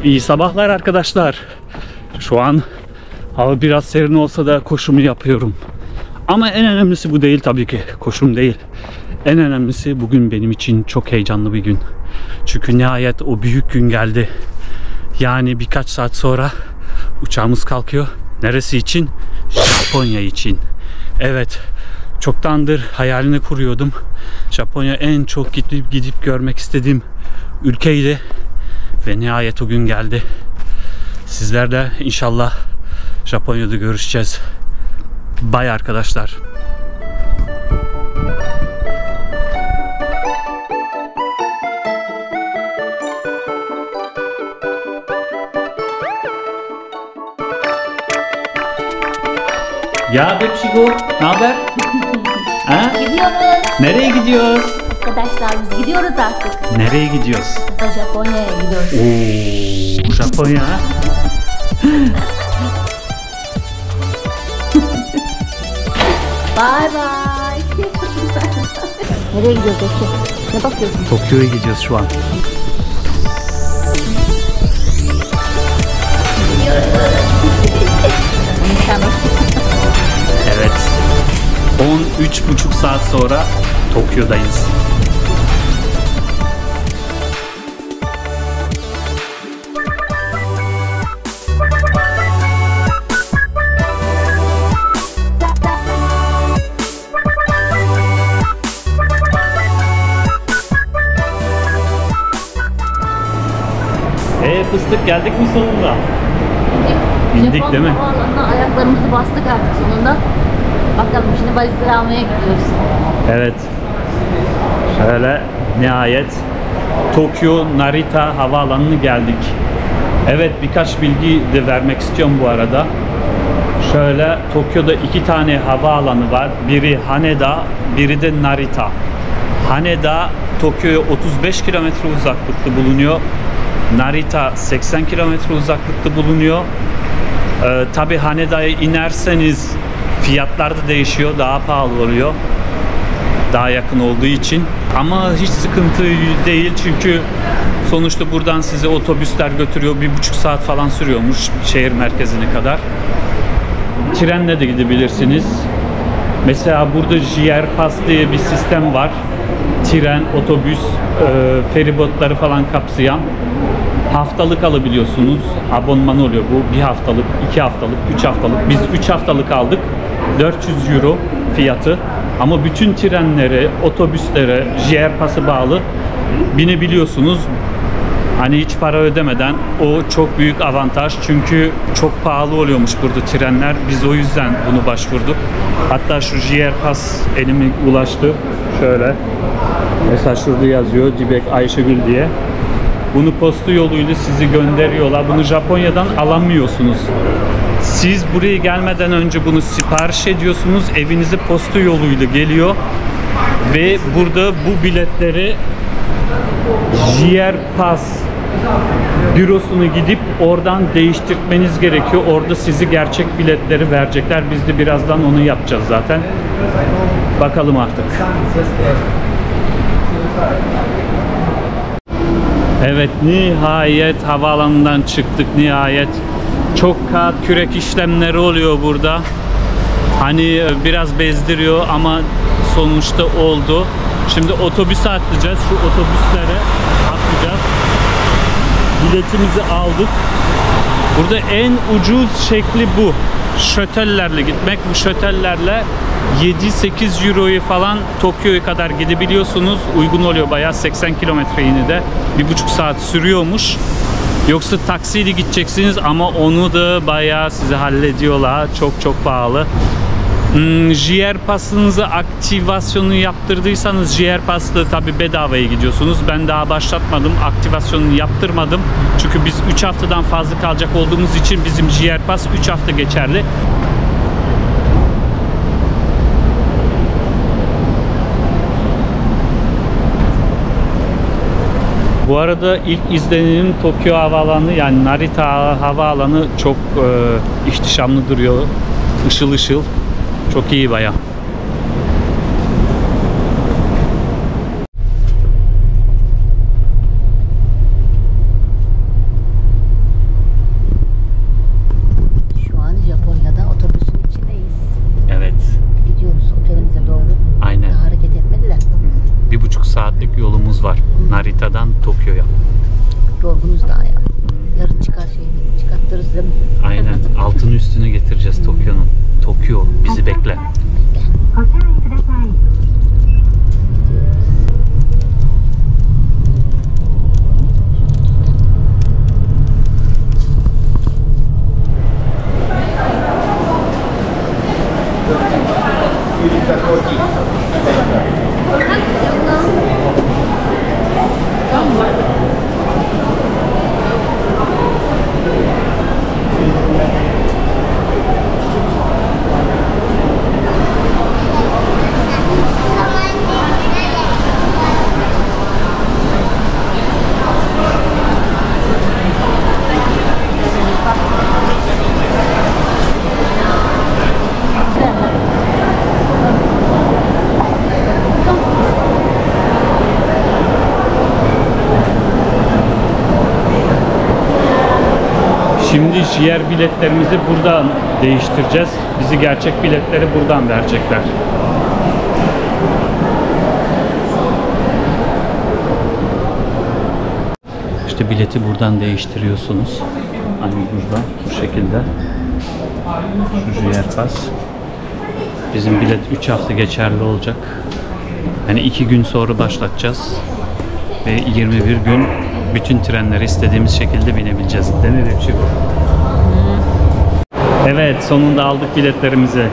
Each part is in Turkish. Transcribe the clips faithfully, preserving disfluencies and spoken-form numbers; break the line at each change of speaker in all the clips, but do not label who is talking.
İyi sabahlar arkadaşlar. Şu an hava biraz serin olsa da koşumu yapıyorum. Ama en önemlisi bu değil tabii ki. Koşum değil. En önemlisi bugün benim için çok heyecanlı bir gün. Çünkü nihayet o büyük gün geldi. Yani birkaç saat sonra uçağımız kalkıyor. Neresi için? Japonya için. Evet. Çoktandır hayalini kuruyordum. Japonya en çok gidip gidip görmek istediğim ülkeydi. Ve nihayet o gün geldi. Sizlerle inşallah Japonya'da görüşeceğiz. Bye arkadaşlar. Ya Bepşigo, ne haber? Ha?
Gidiyoruz.
Nereye gidiyoruz?
Arkadaşlar biz gidiyoruz artık.
Nereye gidiyoruz?
Japonya'ya gidiyoruz.
Oo, Japonya.
Bye bye. Nereye gidiyoruz peki? Ne bakıyorsun?
Tokyo'ya gidiyoruz şu an. Evet. on üç buçuk saat sonra Tokyo'dayız. Eee fıstık, geldik mi sonunda? İndik
Japon
değil mi?
havaalanına ayaklarımızı bastık artık sonunda. Bakalım şimdi valizleri almaya gidiyoruz.
Evet. Şöyle nihayet Tokyo Narita havaalanına geldik. Evet, birkaç bilgi de vermek istiyorum bu arada. Şöyle Tokyo'da iki tane havaalanı var. Biri Haneda, biri de Narita. Haneda Tokyo'ya otuz beş kilometre uzaklıkta bulunuyor. Narita seksen kilometre uzaklıkta bulunuyor. Ee, Tabi Haneda'ya inerseniz fiyatlar da değişiyor, daha pahalı oluyor. Daha yakın olduğu için. Ama hiç sıkıntı değil çünkü sonuçta buradan sizi otobüsler götürüyor. Bir buçuk saat falan sürüyormuş şehir merkezine kadar. Trenle de gidebilirsiniz. Mesela burada J R Pass diye bir sistem var. Tren, otobüs, e, feribotları falan kapsayan. Haftalık alabiliyorsunuz. Abonman oluyor bu. Bir haftalık, iki haftalık, üç haftalık. Biz üç haftalık aldık. dört yüz euro fiyatı. Ama bütün trenlere, otobüslere, J R Pass'a bağlı binebiliyorsunuz. Hani hiç para ödemeden. O çok büyük avantaj. Çünkü çok pahalı oluyormuş burada trenler. Biz o yüzden bunu başvurduk. Hatta şu J R Pass elime ulaştı. Şöyle. Mesela şurada yazıyor Dibek Ayşegül diye. Bunu posta yoluyla sizi gönderiyorlar. Bunu Japonya'dan alamıyorsunuz. Siz buraya gelmeden önce bunu sipariş ediyorsunuz. Evinize posta yoluyla geliyor. Ve burada bu biletleri J R Pass bürosuna gidip oradan değiştirmeniz gerekiyor. Orada sizi gerçek biletleri verecekler. Biz de birazdan onu yapacağız zaten. Bakalım artık. Evet, nihayet havaalanından çıktık nihayet. Çok kağıt kürek işlemleri oluyor burada. Hani biraz bezdiriyor ama sonuçta oldu. Şimdi otobüse atlayacağız. Şu otobüslere atlayacağız. Biletimizi aldık. Burada en ucuz şekli bu. Şötellerle gitmek. Bu şötellerle yedi sekiz euroyu falan Tokyo'ya kadar gidebiliyorsunuz. Uygun oluyor bayağı, seksen kilometre yine de. Bir buçuk saat sürüyormuş. Yoksa taksiyle gideceksiniz ama onu da bayağı size hallediyorlar. Çok çok pahalı. Hmm, J R Pass'ınızı aktivasyonu yaptırdıysanız J R Pass'la tabi bedavaya gidiyorsunuz. Ben daha başlatmadım. Aktivasyonunu yaptırmadım. Çünkü biz üç haftadan fazla kalacak olduğumuz için bizim J R Pass üç hafta geçerli. Bu arada ilk izlenimim Tokyo Havaalanı, yani Narita Havaalanı çok e, ihtişamlı duruyor. Işıl ışıl. Çok iyi bayağı.
yorgunuz daha ya. Yarın çıkar şeyini çıkartırız değil mi?
Aynen. Altını üstünü getireceğiz Tokyo'nun. Tokyo bizi bekle. Şimdi J R biletlerimizi buradan değiştireceğiz. Bizi gerçek biletleri buradan verecekler. İşte bileti buradan değiştiriyorsunuz. Aynı burada bu şekilde. Şu J R pas. Bizim bilet üç hafta geçerli olacak. Yani iki gün sonra başlatacağız. Ve yirmi bir gün bütün trenlere istediğimiz şekilde binebileceğiz. Değil mi Repçik? Evet, sonunda aldık biletlerimizi.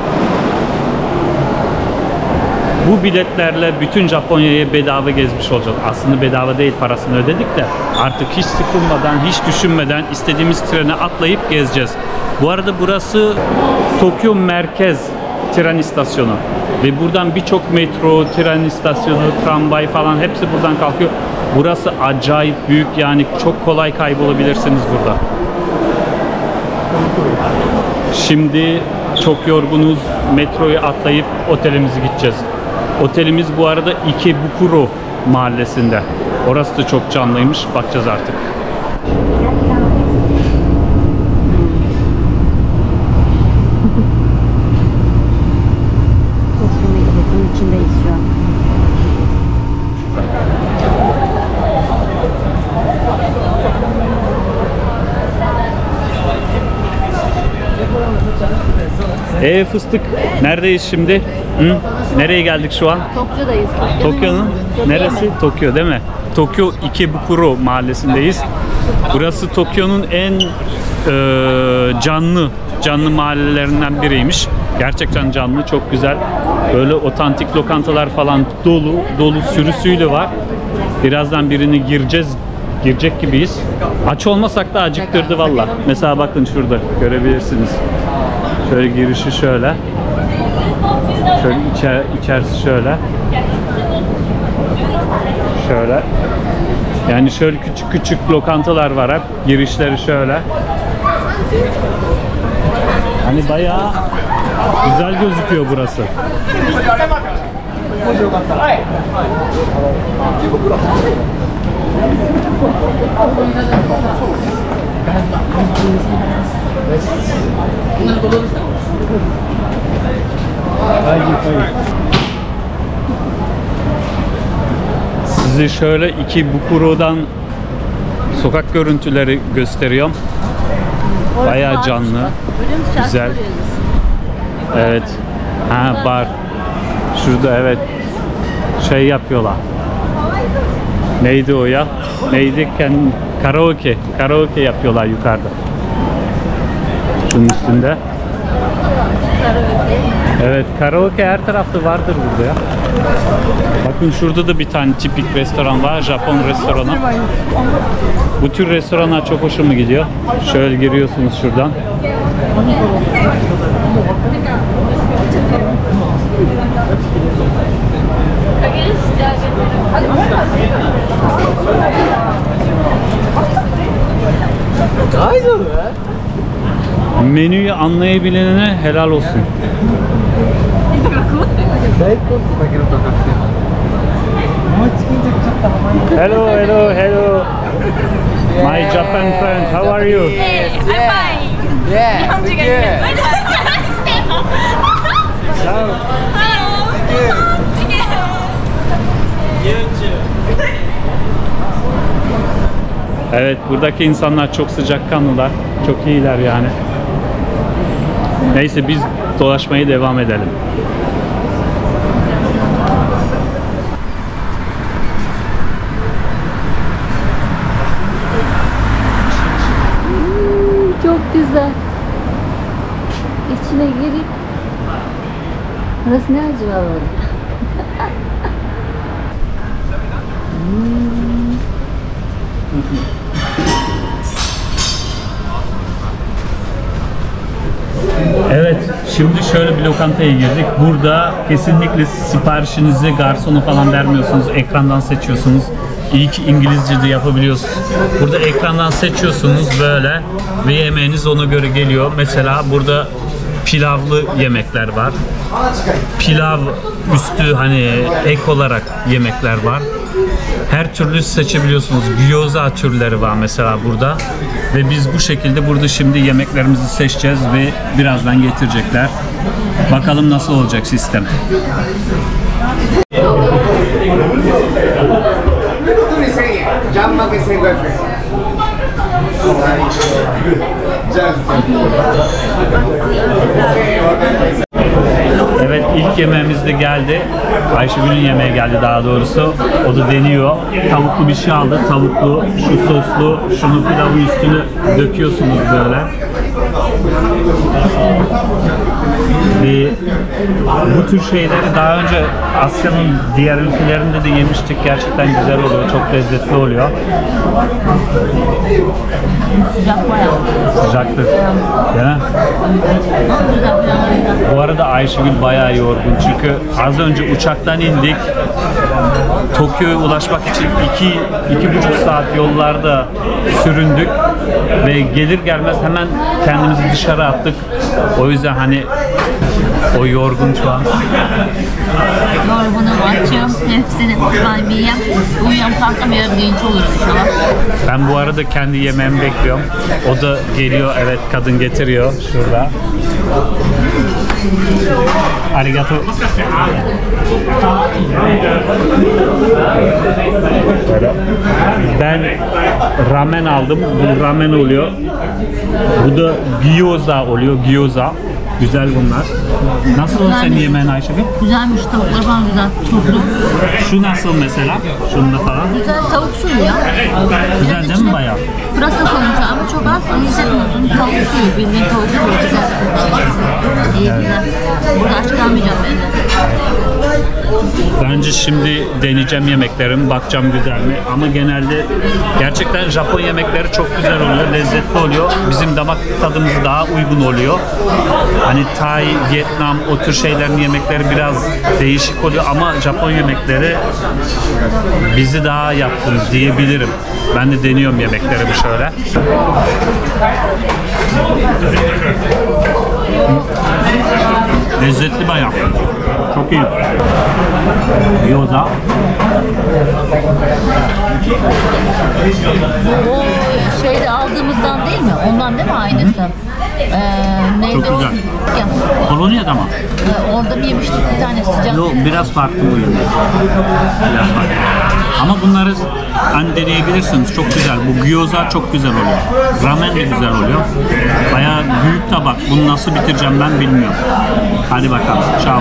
Bu biletlerle bütün Japonya'yı bedava gezmiş olacağız. Aslında bedava değil, parasını ödedik de artık hiç sıkılmadan, hiç düşünmeden istediğimiz trene atlayıp gezeceğiz. Bu arada burası Tokyo Merkez tren istasyonu. Ve buradan birçok metro, tren istasyonu, tramvay falan hepsi buradan kalkıyor. Burası acayip büyük, yani çok kolay kaybolabilirsiniz burada. Şimdi çok yorgunuz. Metroyu atlayıp otelimize gideceğiz. Otelimiz bu arada Ikebukuro mahallesinde. Orası da çok canlıymış. Bakacağız artık.
Tokyo metrosunun içindeyiz şu an.
Ee fıstık, neredeyiz şimdi? Hı? Nereye geldik şu an?
Tokyo'dayız.
Tokyo'nun neresi? Tokyo değil mi? Tokyo Ikebukuro mahallesindeyiz. Burası Tokyo'nun en e, canlı canlı mahallelerinden biriymiş. Gerçekten canlı, çok güzel. Böyle otantik lokantalar falan dolu, dolu sürüsüyle var. Birazdan birini gireceğiz, girecek gibiyiz. Aç olmasak da acıktırdı valla. Mesela bakın şurada görebilirsiniz. Şöyle girişi şöyle. Şöyle içer, içerisi şöyle. Şöyle. Yani şöyle küçük küçük lokantalar var hep. Girişleri şöyle. Hani bayağı güzel gözüküyor burası. Sizi şöyle Ikebukuro'dan sokak görüntüleri gösteriyorum. Bayağı canlı, güzel. Evet. Ha, bar. Şurada evet. Şey yapıyorlar. Neydi o ya? Neydi? Karaoke. Karaoke yapıyorlar yukarıda. Şunun üstünde. Evet, karaoke her tarafta vardır burada ya. Bakın şurada da bir tane tipik restoran var, Japon restoranı. Bu tür restoranlar çok hoşuma gidiyor. Şöyle giriyorsunuz şuradan. Menüyü anlayabilene helal olsun. Hello, hello, hello. My Japan friend, how are you?
Hey, I'm fine.
Yeah,
I'm
good.
good.
Ciao. Evet, buradaki insanlar çok sıcakkanlılar. Çok iyiler yani. Neyse biz dolaşmaya devam edelim.
Çok güzel. İçine girip burası ne acaba böyle? hmm.
Evet, şimdi şöyle bir lokantaya girdik. Burada kesinlikle siparişinizi garsonu falan vermiyorsunuz. Ekrandan seçiyorsunuz. İyi ki İngilizce de yapabiliyorsunuz. Burada ekrandan seçiyorsunuz böyle ve yemeğiniz ona göre geliyor. Mesela burada pilavlı yemekler var. Pilav üstü hani ek olarak yemekler var. Her türlü seçebiliyorsunuz. Gyoza türleri var mesela burada. Ve biz bu şekilde burada şimdi yemeklerimizi seçeceğiz ve birazdan getirecekler. Bakalım nasıl olacak sistem. Evet, ilk yemeğimiz de geldi. Ayşegül'ün yemeği geldi daha doğrusu. O da deniyor. Tavuklu bir şey aldı. Tavuklu, şu soslu, şunu pilavın üstüne döküyorsunuz böyle. Ve bu tür şeyleri daha önce Asya'nın diğer ülkelerinde de yemiştik. Gerçekten güzel oluyor. Çok lezzetli oluyor.
Sıcak bayağı.
Sıcaktır. Değil mi? Bu arada Ayşegül bayağı yorgun. Çünkü az önce uçaktan indik. Tokyo'ya ulaşmak için iki, iki buçuk saat yollarda süründük. Ve gelir gelmez hemen kendimizi dışarı attık. O yüzden hani o yorgun şu an.
Yorgunum, açım, hepsini ben bir yiyem. Uyuyam, kalkam, yarın genç olurum inşallah.
Ben bu arada kendi yemeğimi bekliyorum. O da geliyor, evet, kadın getiriyor şurada. Arigato. Ben ramen aldım. Bu ramen oluyor. Bu da gyoza oluyor. Gyoza. Güzel bunlar. Nasıl senin yemeğin Ayşegül?
Güzelmiş, tavuklar falan güzel, tuzlu.
Şu nasıl mesela? Şunda falan.
Güzel tavuk suyu ya.
Güzel değil mi bayağı?
Pırasa koymuş ama çok az. Onu hissetmiyorsun. Tavuk suyu, bildiğin tavuk suyu. Güzel. İyi, güzel. Burada aç kalmayacağım bence.
Bence şimdi deneyeceğim yemeklerimi, bakacağım güzel mi. Ama genelde gerçekten Japon yemekleri çok güzel oluyor, lezzetli oluyor. Bizim damak tadımıza daha uygun oluyor. Hani Tay, Vietnam, o tür şeylerin yemekleri biraz değişik oluyor ama Japon yemekleri bizi daha yatkın diyebilirim. Ben de deniyorum yemeklerimi şöyle. Lezzetli bayağı. Çok iyi. Gyoza.
Bu şeyde aldığımızdan değil mi? Ondan değil mi aynısı? Ee, neydi
Çok
o?
güzel.
Ya,
Polonya'da mı?
e, orada bir yemiştik bir tane sıcak.
Yok, biraz farklı bu yemek. Biraz farklı. Ama bunları hani deneyebilirsiniz. Çok güzel. Bu gyoza çok güzel oluyor. Ramen de güzel oluyor. Bayağı büyük tabak. Bunu nasıl bitireceğim ben bilmiyorum. Hadi bakalım. Ciao.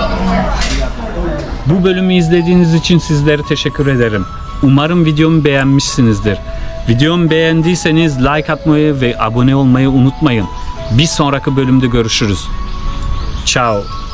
Bu bölümü izlediğiniz için sizlere teşekkür ederim. Umarım videomu beğenmişsinizdir. Videomu beğendiyseniz like atmayı ve abone olmayı unutmayın. Bir sonraki bölümde görüşürüz. Ciao.